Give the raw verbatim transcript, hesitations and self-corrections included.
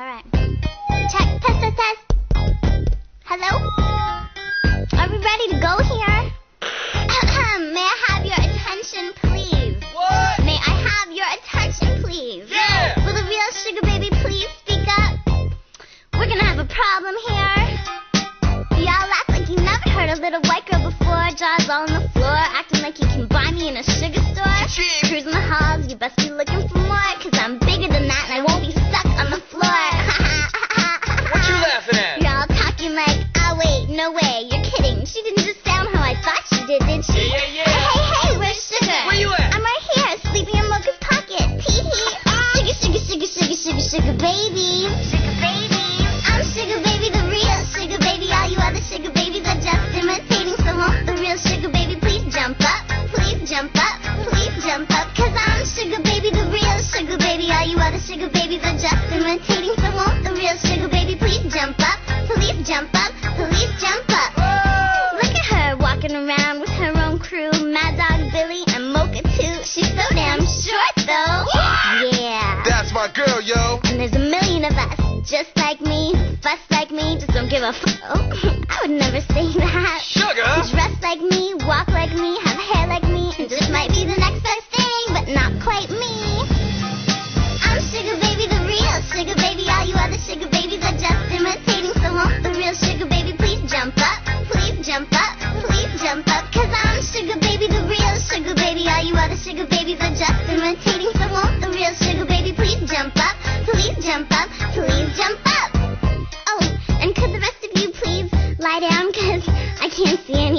Alright. Check, test, test, test. Hello? Are we ready to go here? May I have your attention, please? What? May I have your attention, please? Yeah! Will the real sugar baby please speak up? We're gonna have a problem here. Y'all act like you never heard a little white girl before. Jaws all on the floor, acting like you can buy me in a sugar store. Cha-ching! Cruising the halls, you best be looking for more, cause I'm bigger than that and I won't be stuck on the floor. What you laughing at? You're all talking like, oh wait, no way, you're kidding. She didn't just sound how I thought she did, did she? Yeah, yeah, yeah. Hey, hey, where's Sugar? Where you at? I'm right here, sleeping in Mocha's pocket. Tee-hee. Sugar, sugar, sugar, sugar, sugar, sugar baby. Sugar baby. I'm Sugar baby, the real Sugar baby. All you other sugar babies are just imitating. So won't the real Sugar baby please jump up? Please jump up, please jump up. Cause I'm Sugar baby, the real Sugar baby. All you other sugar babies are just imitating. So won't the real Sugar baby please jump up? Please jump up, please jump up. Look at her walking around with her own crew. Mad Dog Billy and Mocha too. She's so damn short though. Yeah. That's my girl, yo. And there's a million of us, just like me, fuss like me, just don't give a f. Oh, I would never say that. Sugar! Dress like me, walk like me, have hair like me, and just might be the next best thing, but not quite me. I'm Sugar baby, the real Sugar baby. All you other sugar babies are just imitating. So won't the real Sugar baby please jump up? Please jump up, please jump up. Cause I'm Sugar baby, the real Sugar baby. All you other sugar babies are just imitating. So won't the real Sugar baby please jump up? Please jump up, please jump up. Oh, and could the rest of you please lie down, cause I can't see anything.